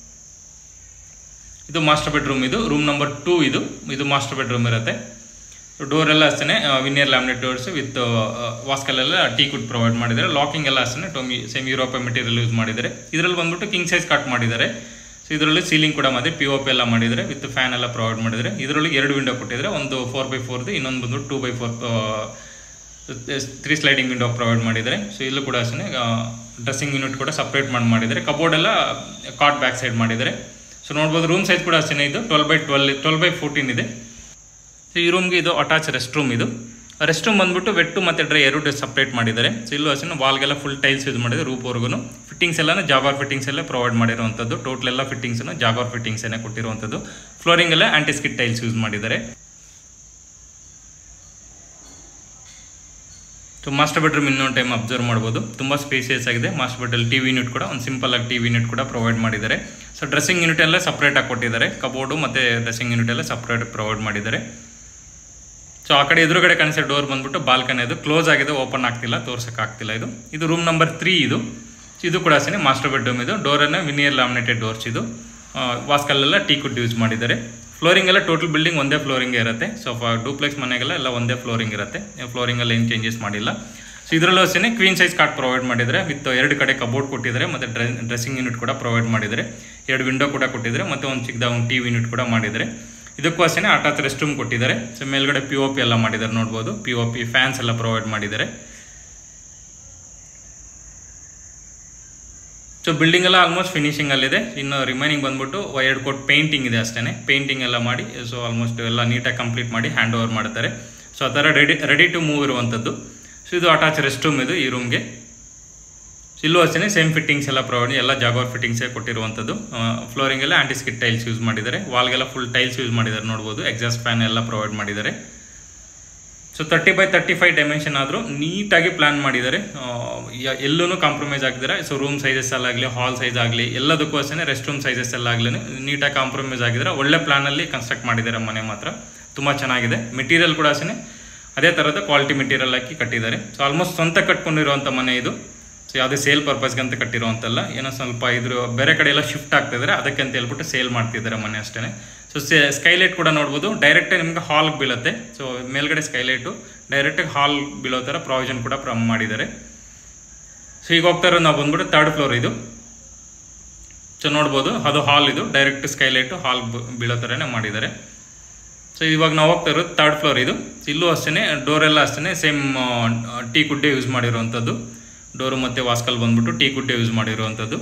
ಇದು ಮಾಸ್ಟರ್ ಬೆಡ್ರೂಮ್, ಇದು ರೂಮ್ ನಂಬರ್ ಟೂ. ಇದು ಇದು ಮಾಸ್ಟರ್ ಬೆಡ್ರೂಮ್ ಇರುತ್ತೆ. ಡೋರ್ ಎಲ್ಲ ಅಷ್ಟೇ ವಿನಿಯರ್ ಲ್ಯಾಮಿನೇಟ್ ಡೋರ್ಸ್ ವಿತ್ ವಾಸ್ಕಲ್ಲೆಲ್ಲ ಟೀ ಕುಡ್ ಪ್ರೊವೈಡ್ ಮಾಡಿದ್ದಾರೆ. ಲಾಕಿಂಗ್ ಎಲ್ಲ ಅಷ್ಟೇ ಟೊಮಿ ಸೇಮ್ ಯುರೋಪ ಮೆಟೀರಿಯಲ್ ಯೂಸ್ ಮಾಡಿದ್ದಾರೆ. ಇದರಲ್ಲಿ ಬಂದ್ಬಿಟ್ಟು ಕಿಂಗ್ ಸೈಜ್ ಕಟ್ ಮಾಡಿದ್ದಾರೆ. ಸೊ ಇದರಲ್ಲಿ ಸೀಲಿಂಗ್ ಕೂಡ ಮಾಡಿ ಪಿ ಓ ಪಿ ಎಲ್ಲ ಮಾಡಿದ್ದಾರೆ, ವಿತ್ ಫ್ಯಾನ್ ಎಲ್ಲ ಪ್ರೊವೈಡ್ ಮಾಡಿದ್ದಾರೆ. ಇದರಲ್ಲಿ ಎರಡು ವಿಂಡೋ ಕೊಟ್ಟಿದ್ದಾರೆ, ಒಂದು ಫೋರ್ ಬೈ ಫೋರ್ದು, ಇನ್ನೊಂದು ಬಂದ್ಬಿಟ್ಟು two by four three sliding window provide ಮಾಡಿದ್ದಾರೆ. ಸೊ ಇಲ್ಲೂ ಕೂಡ ಅಷ್ಟೇ ಡ್ರೆಸ್ಸಿಂಗ್ ಯೂನಿಟ್ ಕೂಡ ಸಪ್ರೇಟ್ ಮಾಡಿ ಮಾಡಿದ್ದಾರೆ. ಕಬೋರ್ಡ್ ಎಲ್ಲ ಕಾಟ್ ಬ್ಯಾಕ್ ಸೈಡ್ ಮಾಡಿದ್ದಾರೆ. ಸೊ ನೋಡ್ಬೋದು ರೂಮ್ ಸೈಜ್ ಕೂಡ ಅಷ್ಟೇ ಇದು twelve by twelve twelve by fourteen ಇದೆ. ಸೊ ಈ ರೂಮ್ಗೆ ಇದು ಅಟ್ಯಾಚ್ ರೆಸ್ಟ್ ರೂಮ್. ಇದು ರೆಸ್ಟ್ ರೂಮ್ ಬಂದ್ಬಿಟ್ಟು ವೆಟ್ಟು ಮತ್ತು ಡ್ರೈ ಎರಡು ಸಪ್ರೇಟ್ ಮಾಡಿದ್ದಾರೆ. ಸೊ ಇಲ್ಲೂ ಅಷ್ಟೇ ವಾಲ್ಗೆಲ್ಲ ಫುಲ್ ಟೈಲ್ಸ್ ಯೂಸ್ ಮಾಡಿದ್ದಾರೆ. ರೂಪ್ವರೆಗೂ ಫಿಟ್ಟಿಂಗ್ಸ್ ಎಲ್ಲ ಜಾಗಾರ್ ಫಿಟ್ಟಿಂಗ್ಸ್ ಎಲ್ಲ ಪ್ರೊವೈಡ್ ಮಾಡಿರುವಂಥದ್ದು. ಟೋಟಲ್ ಎಲ್ಲ ಫಿಟ್ಟಿಂಗ್ಸನ್ನು ಜಾಗಾರ್ ಫಿಟ್ಟಿಂಗ್ಸನ್ನೇ ಕೊಟ್ಟಿರುವಂಥದ್ದು. ಫ್ಲೋರಿಂಗ್ ಎಲ್ಲ ಆಂಟಿಸ್ಕಿಟ್ ಟೈಲ್ಸ್ ಯೂಸ್ ಮಾಡಿದ್ದಾರೆ. ಸೊ ಮಾಸ್ಟರ್ ಬೆಡ್ರೂಮ್ ಇನ್ನೊಂದು ಟೈಮ್ ಅಬ್ಸರ್ವ್ ಮಾಡ್ಬೋದು, ತುಂಬ ಸ್ಪೇಸಿಯಸ್ ಆಗಿದೆ. ಮಾಸ್ಟರ್ ಬೆಡ್ರಲ್ಲಿ ಟಿ ವಿ ಯೂನಿಟ್ ಕೂಡ ಒಂದು ಸಿಂಪಲ್ ಆಗಿ ಟಿ ವಿ ಯೂನಿಟ್ ಕೂಡ ಪ್ರೊವೈಡ್ ಮಾಡಿದ್ದಾರೆ. ಸೊ ಡ್ರೆಸ್ಸಿಂಗ್ ಯೂನಿಟ್ ಎಲ್ಲ ಸಪ್ರೇಟಾಗಿ ಕೊಟ್ಟಿದ್ದಾರೆ. ಕಬೋರ್ಡು ಮತ್ತು ಡ್ರೆಸ್ಸಿಂಗ್ ಯೂನಿಟ್ ಎಲ್ಲ ಸಪ್ರೇಟ್ ಪ್ರೊವೈಡ್ ಮಾಡಿದ್ದಾರೆ. ಸೊ ಆ ಕಡೆ ಎದುರುಗಡೆ ಕಾಣಿಸೋ ಡೋರ್ ಬಂದ್ಬಿಟ್ಟು ಬಾಲ್ಕನಿ, ಅದು ಕ್ಲೋಸ್ ಆಗಿದೆ, ಓಪನ್ ಆಗ್ತಿಲ್ಲ, ತೋರ್ಸೋಕ್ಕಾಗ್ತಿಲ್ಲ. ಇದು ಇದು ರೂಮ್ ನಂಬರ್ ತ್ರೀ. ಇದು ಇದು ಕೂಡ ಅಷ್ಟೇ ಮಾಸ್ಟರ್ ಬೆಡ್ರೂಮ್. ಇದು ಡೋರನ್ನು ವಿನಿಯರ್ ಲ್ಯಾಮಿನೇಟೆಡ್ ಡೋರ್ಸ್. ಇದು ವಾಸ್ಕಲ್ಲೆಲ್ಲ ಟೀ ಕುಡ್ ಯೂಸ್ ಮಾಡಿದ್ದಾರೆ. ಫ್ಲೋರಿಂಗ್ ಎಲ್ಲ ಟೋಟಲ್ ಬಿಲ್ಡಿಂಗ್ ಒಂದೇ ಫ್ಲೋರಿಂಗ್ ಇರುತ್ತೆ. ಸೊ ಡೂಪ್ಲೆಕ್ಸ್ ಮನೆಗೆಲ್ಲ ಎಲ್ಲ ಒಂದೇ ಫ್ಲೋರಿಂಗ್ ಇರುತ್ತೆ. ಫ್ಲೋರಿಂಗಲ್ಲಿ ಏನು ಚೇಂಜಸ್ ಮಾಡಿಲ್ಲ. ಸೊ ಇದರಲ್ಲೂ ಅಷ್ಟೇ ಕ್ವೀನ್ ಸೈಜ್ ಕಾಟ್ ಪ್ರೊವೈಡ್ ಮಾಡಿದ್ದಾರೆ, ವಿತ್ ಎರಡು ಕಡೆ ಕಬೋರ್ಡ್ ಕೊಟ್ಟಿದ್ದಾರೆ, ಮತ್ತು ಡ್ರೆಸ್ಸಿಂಗ್ ಯೂನಿಟ್ ಕೂಡ ಪ್ರೊವೈಡ್ ಮಾಡಿದ್ದಾರೆ. ಎರಡು ವಿಂಡೋ ಕೂಡ ಕೊಟ್ಟಿದ್ದಾರೆ, ಮತ್ತು ಒಂದು ಚಿಕ್ಕದ ಒಂದು ಟಿ ವಿ ಯೂನಿಟ್ ಕೂಡ ಮಾಡಿದ್ದಾರೆ. ಇದಕ್ಕೂ ಅಷ್ಟೇ ಅಟ್ಯಾಚ್ ರೆಸ್ಟ್ ರೂಮ್ ಕೊಟ್ಟಿದ್ದಾರೆ. ಸೊ ಮೇಲ್ಗಡೆ ಪಿ ಒ ಪಿ ಎಲ್ಲ ಮಾಡಿದ್ದಾರೆ ನೋಡ್ಬೋದು. ಪಿ ಒ ಪಿ ಫ್ಯಾನ್ಸ್ ಎಲ್ಲ ಪ್ರೊವೈಡ್ ಮಾಡಿದ್ದಾರೆ. ಸೊ ಬಿಲ್ಡಿಂಗ್ ಎಲ್ಲ ಆಲ್ಮೋಸ್ಟ್ ಫಿನಿಶಿಂಗಲ್ಲಿದೆ. ಇನ್ನು ರಿಮೈನಿಂಗ್ ಬಂದ್ಬಿಟ್ಟು ಎರಡು ಕೋಟ್ ಪೇಂಟಿಂಗ್ ಇದೆ ಅಷ್ಟೇ. ಪೇಂಟಿಂಗ್ ಎಲ್ಲ ಮಾಡಿ ಸೊ ಆಲ್ಮೋಸ್ಟ್ ಎಲ್ಲ ನೀಟಾಗಿ ಕಂಪ್ಲೀಟ್ ಮಾಡಿ ಹ್ಯಾಂಡ್ ಓವರ್ ಮಾಡ್ತಾರೆ. ಸೊ ಆ ಥರ ರೆಡಿ ರೆಡಿ ಟು ಮೂವ್ ಇರುವಂಥದ್ದು. ಸೊ ಇದು ಅಟ್ಯಾಚ್ ರೆಸ್ಟ್ ರೂಮ್ ಇದು ಈ ರೂಮ್ಗೆ. ಇಲ್ಲೂ ಅಷ್ಟೇ ಸೇಮ್ ಫಿಟ್ಟಿಂಗ್ಸ್ ಎಲ್ಲ ಪ್ರೊವೈಡ್, ಎಲ್ಲ ಜಾಗವರ್ ಫಿಟ್ಟಿಂಗ್ಸೇ ಕೊಟ್ಟಿರುವಂಥದ್ದು. ಫ್ಲೋರಿಂಗೆಲ್ಲ ಆ್ಯಂಟಿ ಸ್ಕಿಡ್ ಟೈಲ್ಸ್ ಯೂಸ್ ಮಾಡಿದ್ದಾರೆ. ವಾಲ್ಗೆಲ್ಲ ಫುಲ್ ಟೈಲ್ಸ್ ಯೂಸ್ ಮಾಡಿದ್ದಾರೆ ನೋಡ್ಬೋದು. ಎಕ್ಸಾಸ್ಟ್ ಫ್ಯಾನ್ ಎಲ್ಲ ಪ್ರೊವೈಡ್ ಮಾಡಿದ್ದಾರೆ. So thirty by thirty five dimension ಆದರೂ ನೀಟಾಗಿ ಪ್ಲ್ಯಾನ್ ಮಾಡಿದ್ದಾರೆ. ಎಲ್ಲೂ ಕಾಂಪ್ರಮೈಸ್ ಆಗಿದ್ದಾರೆ. ಸೊ ರೂಮ್ ಸೈಜಸ್ ಎಲ್ಲ ಆಗಲಿ, ಹಾಲ್ ಸೈಜ್ ಆಗಲಿ, ಎಲ್ಲದಕ್ಕೂ ಅಷ್ಟೇ ರೆಸ್ಟ್ ರೂಮ್ ಸೈಜಸ್ ಎಲ್ಲ ಆಗಲಿ ನೀಟಾಗಿ ಕಾಂಪ್ರಮೈಸ್ ಆಗಿದ್ದಾರೆ. ಒಳ್ಳೆ ಪ್ಲ್ಯಾನಲ್ಲಿ ಕನ್ಸ್ಟ್ರಕ್ಟ್ ಮಾಡಿದ್ದಾರೆ ಮನೆ ಮಾತ್ರ. ತುಂಬ ಚೆನ್ನಾಗಿದೆ. ಮೆಟೀರಿಯಲ್ ಕೂಡ ಅಷ್ಟೇ ಅದೇ ಥರದ ಕ್ವಾಲಿಟಿ ಮೆಟೀರಿಯಲ್ ಹಾಕಿ ಕಟ್ಟಿದ್ದಾರೆ. ಸೊ ಆಲ್ಮೋಸ್ಟ್ ಸ್ವಂತ ಕಟ್ಕೊಂಡಿರುವಂಥ ಮನೆ ಇದು. ಸೊ ಯಾವುದೇ ಸೇಲ್ ಪರ್ಪಸ್ಗಂತ ಕಟ್ಟಿರುವಂತಲ್ಲ. ಏನೋ ಸ್ವಲ್ಪ ಇದ್ರ ಬೇರೆ ಕಡೆ ಎಲ್ಲ ಶಿಫ್ಟ್ ಆಗ್ತಿದ್ದಾರೆ, ಅದಕ್ಕೆ ಅಂತ ಹೇಳ್ಬಿಟ್ಟು ಸೇಲ್ ಮಾಡ್ತಿದ್ದಾರೆ ಮನೆ ಅಷ್ಟೇ. ಸೊ ಸ್ಕೈಲೈಟ್ ಕೂಡ ನೋಡ್ಬೋದು. ಡೈರೆಕ್ಟಾಗಿ ನಿಮಗೆ ಹಾಲ್ಗೆ ಬೀಳುತ್ತೆ. ಸೊ ಮೇಲ್ಗಡೆ ಸ್ಕೈಲೈಟು ಡೈರೆಕ್ಟಾಗಿ ಹಾಲ್ ಬೀಳೋ ಥರ ಪ್ರಾವಿಷನ್ ಕೂಡ ಪ್ರ ಮಾಡಿದ್ದಾರೆ. ಸೊ ಈಗ ಹೋಗ್ತಾ ಇರೋದು ನಾವು ಬಂದ್ಬಿಟ್ಟು ತರ್ಡ್ ಫ್ಲೋರ್ ಇದು. ಸೊ ನೋಡ್ಬೋದು ಅದು ಹಾಲ್ ಇದು. ಡೈರೆಕ್ಟ್ ಸ್ಕೈಲೈಟು ಹಾಲ್ ಬೀಳೋ ಥರನೇ ಮಾಡಿದ್ದಾರೆ. ಸೊ ಇವಾಗ ನಾವು ಹೋಗ್ತಾ ಇರೋದು ತರ್ಡ್ ಫ್ಲೋರ್ ಇದು. ಇಲ್ಲೂ ಅಷ್ಟೇ ಡೋರೆಲ್ಲ ಅಷ್ಟೇ ಸೇಮ್ ಟೀ ಕುಡ್ಡೆ ಯೂಸ್ ಮಾಡಿರುವಂಥದ್ದು. ಡೋರು ಮತ್ತು ವಾಸ್ಕಲ್ ಬಂದ್ಬಿಟ್ಟು ಟೀ ಕುಡ್ಡೆ ಯೂಸ್ ಮಾಡಿರುವಂಥದ್ದು.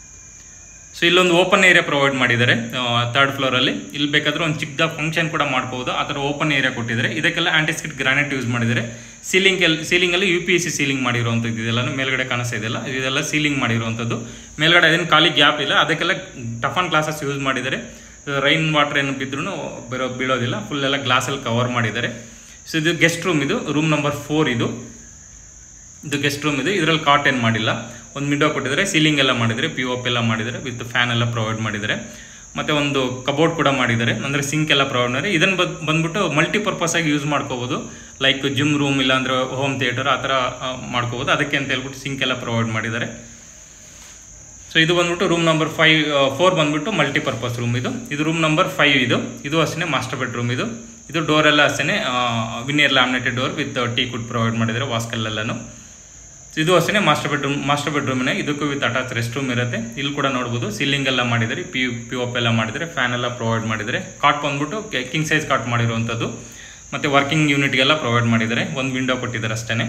ಸೊ ಇಲ್ಲೊಂದು ಓಪನ್ ಏರಿಯಾ ಪ್ರೊವೈಡ್ ಮಾಡಿದ್ದಾರೆ ತರ್ಡ್ ಫ್ಲೋರಲ್ಲಿ. ಇಲ್ಲಿ ಬೇಕಾದರೆ ಒಂದು ಚಿಕ್ಕದ ಫಂಕ್ಷನ್ ಕೂಡ ಮಾಡ್ಬೋದು, ಆ ಥರ ಓಪನ್ ಏರಿಯಾ ಕೊಟ್ಟಿದ್ದಾರೆ. ಇದಕ್ಕೆಲ್ಲ ಆಂಟಿಸ್ಕಿಟ್ ಗ್ರಾನೈಟ್ ಯೂಸ್ ಮಾಡಿದ್ದಾರೆ. ಸೀಲಿಂಗ್ ಎಲ್ ಸೀಲಿಂಗಲ್ಲಿ U P S C ceiling ಮಾಡಿರುವಂಥದ್ದು. ಇದೆಲ್ಲ ಮೇಲ್ಗಡೆ ಕಾಣಿಸ್ತಾ ಇದೆಯಲ್ಲ, ಇದೆಲ್ಲ ಸೀಲಿಂಗ್ ಮಾಡಿರುವಂಥದ್ದು. ಮೇಲ್ಗಡೆ ಅದೇನು ಖಾಲಿ ಗ್ಯಾಪ್ ಇಲ್ಲ, ಅದಕ್ಕೆಲ್ಲ ಟಫನ್ ಗ್ಲಾಸಸ್ ಯೂಸ್ ಮಾಡಿದ್ದಾರೆ. ರೈನ್ ವಾಟರ್ ಏನು ಬಿದ್ರೂ ಬರೋ ಬೀಳೋದಿಲ್ಲ. ಫುಲ್ ಎಲ್ಲ ಗ್ಲಾಸಲ್ಲಿ ಕವರ್ ಮಾಡಿದ್ದಾರೆ. ಸೊ ಇದು ಗೆಸ್ಟ್ ರೂಮ್ ಇದು, ರೂಮ್ ನಂಬರ್ ಫೋರ್ ಇದು. ಇದು ಗೆಸ್ಟ್ ರೂಮ್ ಇದು. ಇದರಲ್ಲಿ ಕಾಟ್ ಏನು ಮಾಡಿಲ್ಲ. ಒಂದು ವಿಂಡೋ ಕೊಟ್ಟಿದ್ದಾರೆ, ಸೀಲಿಂಗ್ ಎಲ್ಲ ಮಾಡಿದ್ದಾರೆ, ಪಿ ಒ ಪಿ ಎಲ್ಲ ಮಾಡಿದ್ದಾರೆ, ವಿತ್ ಫ್ಯಾನ್ ಎಲ್ಲ ಪ್ರೊವೈಡ್ ಮಾಡಿದ್ದಾರೆ. ಮತ್ತು ಒಂದು ಕಬೋರ್ಡ್ ಕೂಡ ಮಾಡಿದ್ದಾರೆ, ಅಂದರೆ ಸಿಂಕ್ ಎಲ್ಲ ಪ್ರೊವೈಡ್ ಮಾಡಿದ್ದಾರೆ. ಇದನ್ನು ಬಂದ್ಬಿಟ್ಟು ಮಲ್ಟಿಪರ್ಪಸ್ ಆಗಿ ಯೂಸ್ ಮಾಡ್ಕೋಬೋದು. ಲೈಕ್ ಜಿಮ್ ರೂಮ್ ಇಲ್ಲಾಂದರೆ ಹೋಮ್ ಥಿಯೇಟರ್ ಆ ಥರ ಮಾಡ್ಕೋಬೋದು. ಅದಕ್ಕೆ ಅಂತ ಹೇಳ್ಬಿಟ್ಟು ಸಿಂಕ್ ಎಲ್ಲ ಪ್ರೊವೈಡ್ ಮಾಡಿದ್ದಾರೆ. ಸೊ ಇದು ಬಂದ್ಬಿಟ್ಟು ರೂಮ್ ನಂಬರ್ ಫೈವ್ ಫೋರ್ ಬಂದ್ಬಿಟ್ಟು ಮಲ್ಟಿಪರ್ಪಸ್ ರೂಮ್ ಇದು. ಇದು ರೂಮ್ ನಂಬರ್ ಫೈವ್ ಇದು. ಇದು ಅಷ್ಟೇ ಮಾಸ್ಟರ್ ಬೆಡ್ರೂಮ್ ಇದು. ಇದು ಡೋರೆಲ್ಲ ಅಷ್ಟೇ veneer laminated door with teak wood provide ಮಾಡಿದ್ದಾರೆ ವಾಸ್ಕಲ್ಲೆಲ್ಲೂ. ಇದು ಅಷ್ಟೇ ಮಾಸ್ಟರ್ ಬೆಡ್ರೂಮ್ ಮಾಸ್ಟರ್ ಬೆಡ್ರೂಮ್ನೇ. ಇದಕ್ಕೂ ವಿತ್ ಅಟ್ಯಾಚ್ ರೆಸ್ಟ್ ರೂಮ್ ಇರುತ್ತೆ. ಇಲ್ಲಿ ಕೂಡ ನೋಡ್ಬೋದು ಸೀಲಿಂಗ್ ಎಲ್ಲ ಮಾಡಿದ್ದಾರೆ, ಪಿ ಪಿ ಒಪ್ ಎಲ್ಲ ಮಾಡಿದ್ದಾರೆ, ಫ್ಯಾನ್ ಎಲ್ಲ ಪ್ರೊವೈಡ್ ಮಾಡಿದ್ದಾರೆ. ಕಾಟ್ ಬಂದ್ಬಿಟ್ಟು ಕಿಂಗ್ ಸೈಜ್ ಕಾಟ್ ಮಾಡಿರುವಂಥದ್ದು. ಮತ್ತು ವರ್ಕಿಂಗ್ ಯೂನಿಟ್ಗೆಲ್ಲ ಪ್ರೊವೈಡ್ ಮಾಡಿದ್ದಾರೆ. ಒಂದು ವಿಂಡೋ ಕೊಟ್ಟಿದ್ದಾರೆ ಅಷ್ಟೇ.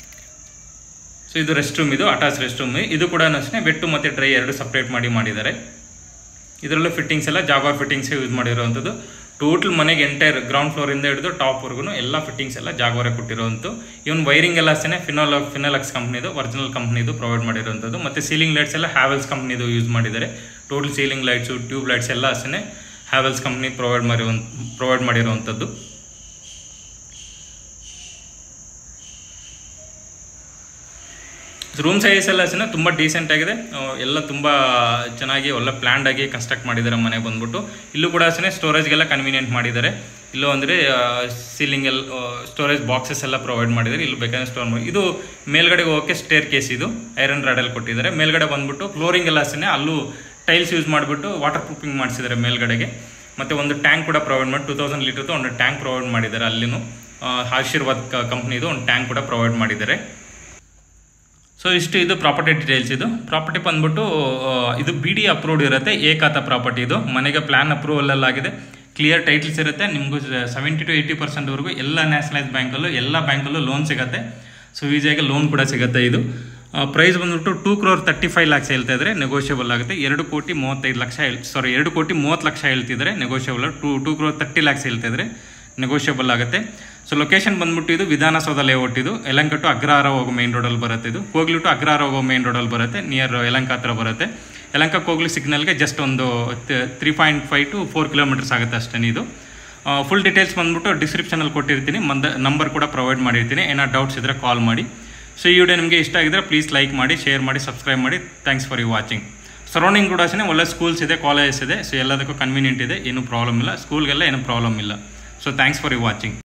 ಸೊ ಇದು ರೆಸ್ಟ್ ರೂಮ್ ಇದು, ಅಟ್ಯಾಚ್ ರೆಸ್ಟ್ ರೂಮ್. ಇದು ಕೂಡ ಅಷ್ಟೇ ವೆಟ್ಟು ಮತ್ತು ಡ್ರೈ ಎರಡು ಸಪ್ರೇಟ್ ಮಾಡಿ ಮಾಡಿದ್ದಾರೆ. ಇದರಲ್ಲೂ ಫಿಟ್ಟಿಂಗ್ಸ್ ಎಲ್ಲ ಜಾಗ್ವಾರ್ ಫಿಟ್ಟಿಂಗ್ಸ್ ಯೂಸ್ ಮಾಡಿರುವಂಥದ್ದು. ಟೋಟಲ್ ಮನೆಗೆ ಎಂಟೈರ್ ಗ್ರೌಂಡ್ ಫ್ಲೋರಿಂದ ಹಿಡಿದು ಟಾಪ್ವರೆಗೂ ಎಲ್ಲ ಫಿಟ್ಟಿಂಗ್ಸ್ ಎಲ್ಲ ಜಾಗ್ವಾರೇ ಕೊಟ್ಟಿರುವಂಥದ್ದು. ಇವನ್ ವೈರಿಂಗ್ ಎಲ್ಲ ಅಷ್ಟೇ ಫಿನೋಲ ಫಿನೋಲಕ್ಸ್ ಕಂಪ್ನಿದು, ಒರಿಜಿನಲ್ ಕಂಪ್ನಿದು ಪ್ರೊವೈಡ್ ಮಾಡಿರುವಂಥದ್ದು. ಮತ್ತು ಸೀಲಿಂಗ್ ಲೈಟ್ಸ್ ಎಲ್ಲ ಹ್ಯಾವೆಲ್ಸ್ ಕಂಪ್ನಿದು ಯೂಸ್ ಮಾಡಿದ್ದಾರೆ. Total ceiling lights, tube lights ಎಲ್ಲ ಅಷ್ಟೇ ಹ್ಯಾವೆಲ್ಸ್ ಕಂಪ್ನಿ ಪ್ರೊವೈಡ್ ಮಾಡಿರುವಂಥ ಪ್ರೊವೈಡ್ ಮಾಡಿರುವಂಥದ್ದು. ರೂಮ್ ಸೈಜಸ್ ಎಲ್ಲ ಅಷ್ಟೇ ತುಂಬ ಡೀಸೆಂಟ್ ಆಗಿದೆ. ಎಲ್ಲ ತುಂಬ ಚೆನ್ನಾಗಿ ಒಳ್ಳೆ ಪ್ಲ್ಯಾಂಡ್ ಆಗಿ ಕನ್ಸ್ಟ್ರಕ್ಟ್ ಮಾಡಿದ್ದಾರೆ ಮನೆ ಬಂದ್ಬಿಟ್ಟು. ಇಲ್ಲೂ ಕೂಡ ಅಷ್ಟೇ ಸ್ಟೋರೇಜ್ಗೆಲ್ಲ ಕನ್ವೀನಿಯೆಂಟ್ ಮಾಡಿದ್ದಾರೆ. ಇಲ್ಲೂ ಅಂದರೆ ಸೀಲಿಂಗ್ ಎಲ್ಲ ಸ್ಟೋರೇಜ್ ಬಾಕ್ಸಸ್ ಎಲ್ಲ ಪ್ರೊವೈಡ್ ಮಾಡಿದ್ದಾರೆ. ಇಲ್ಲಿ ಬೇಕಾದ್ರೆ ಸ್ಟೋರ್ ಮಾಡಿ. ಇದು ಮೇಲ್ಗಡೆಗೆ ಹೋಗೋಕ್ಕೆ ಸ್ಟೇರ್ ಕೇಸ್ ಇದು ಐರನ್ ರಾಡಲ್ಲಿ ಕೊಟ್ಟಿದ್ದಾರೆ. ಮೇಲ್ಗಡೆ ಬಂದ್ಬಿಟ್ಟು ಫ್ಲೋರಿಂಗ್ ಎಲ್ಲ ಅಷ್ಟೇ ಅಲ್ಲೂ ಟೈಲ್ಸ್ ಯೂಸ್ ಮಾಡಿಬಿಟ್ಟು ವಾಟರ್ ಪ್ರೂಫಿಂಗ್ ಮಾಡಿಸಿದ್ದಾರೆ ಮೇಲ್ಗಡೆಗೆ. ಮತ್ತು ಒಂದು ಟ್ಯಾಂಕ್ ಕೂಡ ಪ್ರೊವೈಡ್ ಮಾಡಿ ಟೂ ತೌಸಂಡ್ ಲೀಟರ್ದು ಒಂದು ಟ್ಯಾಂಕ್ ಪ್ರೊವೈಡ್ ಮಾಡಿದ್ದಾರೆ. ಅಲ್ಲಿನೂ ಆಶೀರ್ವಾದ್ ಕಂಪ್ನಿದು ಒಂದು ಟ್ಯಾಂಕ್ ಕೂಡ ಪ್ರೊವೈಡ್ ಮಾಡಿದ್ದಾರೆ. ಸೊ ಇಷ್ಟು ಇದು ಪ್ರಾಪರ್ಟಿ ಡೀಟೇಲ್ಸ್. ಇದು ಪ್ರಾಪರ್ಟಿ ಬಂದ್ಬಿಟ್ಟು ಇದು ಬಿ ಡಿ ಅಪ್ರೂವ್ಡ್ ಇರುತ್ತೆ. ಏಕಾತ ಪ್ರಾಪರ್ಟಿ ಇದು. ಮನೆಗೆ ಪ್ಲಾನ್ ಅಪ್ರೂವಲ್ ಆಗಿದೆ, ಕ್ಲಿಯರ್ ಟೈಟ್ಲ್ಸ್ ಇರುತ್ತೆ. ನಿಮಗೂ ಸೆವೆಂಟಿ ಟು ಏಯ್ಟಿ ಪರ್ಸೆಂಟ್ವರೆಗೂ ಎಲ್ಲ ನ್ಯಾಷನಲೈಸ್ ಬ್ಯಾಂಕಲ್ಲೂ ಎಲ್ಲ ಬ್ಯಾಂಕಲ್ಲೂ ಲೋನ್ ಸಿಗುತ್ತೆ. ಸೊ ಈಸಿಯಾಗಿ ಲೋನ್ ಕೂಡ ಸಿಗುತ್ತೆ. ಇದು ಪ್ರೈಸ್ ಬಂದ್ಬಿಟ್ಟು two crore thirty five lakhs ಹೇಳ್ತಾ ಇದ್ದಾರೆ, ನೆಗೋಷಿಯಬಲ್ ಆಗುತ್ತೆ. ಎರಡು ಕೋಟಿ ಮೂವತ್ತೈದು ಲಕ್ಷ ಹೇಳ್ ಸಾರಿ ಎರಡು ಕೋಟಿ ಮೂವತ್ತು ಲಕ್ಷ ಹೇಳ್ತಿದ್ದಾರೆ, negotiable. Two two crore thirty lakhs ಹೇಳ್ತಾ ಇದ್ದಾರೆ, ನೆಗೋಷಿಯಬಲ್ ಆಗುತ್ತೆ. ಸೊ ಲೊಕೇಶನ್ ಬಂದ್ಬಿಟ್ಟು ಇದು ವಿಧಾನಸೌಧ ಲೇಔಟ್ ಇದು. ಯಲಹಂಕ ಟು ಅಗ್ರಹಾರ ಹೋಗೋ ಮೇನ್ ರೋಡಲ್ಲಿ ಬರುತ್ತೆ. ಇದು ಕೋಗ್ಲಿ ಟು ಅಗ್ರಹಾರ ಹೋಗೋ ಮೇನ್ ರೋಡಲ್ಲಿ ಬರುತ್ತೆ, ನಿಯರ್ ಯಲಹಂಕ ಹತ್ರ ಬರುತ್ತೆ. ಯಲಹಂಕ ಕೋಗ್ಲಿ ಸಿಗ್ನಲ್ಗೆ ಜಸ್ಟ್ ಒಂದು three point five to four kilometres ಆಗುತ್ತೆ ಅಷ್ಟೇ. ಇದು ಫುಲ್ ಡೀಟೇಲ್ಸ್ ಬಂದ್ಬಿಟ್ಟು ಡಿಸ್ಕ್ರಿಪ್ಷನಲ್ಲಿ ಕೊಟ್ಟಿರ್ತೀನಿ, ಮಂದ ನಂಬರ್ ಕೂಡ ಪ್ರೊವೈಡ್ ಮಾಡಿರ್ತೀನಿ. ಏನಾದ್ರು ಡೌಟ್ಸ್ ಇದ್ದರೆ ಕಾಲ್ ಮಾಡಿ. ಸೊ ಈ ವಿಡಿಯೋ ನಿಮಗೆ ಇಷ್ಟ ಆಗಿದ್ರೆ ಪ್ಲೀಸ್ ಲೈಕ್ ಮಾಡಿ, ಶೇರ್ ಮಾಡಿ, ಸಬ್ಸ್ಕ್ರೈಬ್ ಮಾಡಿ. Thanks for you watching. Surrounding ಕೂಡ ಅಷ್ಟೇ ಒಳ್ಳೆ ಸ್ಕೂಲ್ಸ್ ಇದೆ, ಕಾಲೇಜಸ್ ಇದೆ. ಸೊ ಎಲ್ಲದಕ್ಕೂ ಕನ್ವೀನಿಯೆಂಟ್ ಇದೆ, ಏನೂ ಪ್ರಾಬ್ಲಮ್ ಇಲ್ಲ. ಸ್ಕೂಲ್ಗೆಲ್ಲ ಏನೂ ಪ್ರಾಬ್ಲಮ್ ಇಲ್ಲ. So thanks for you watching.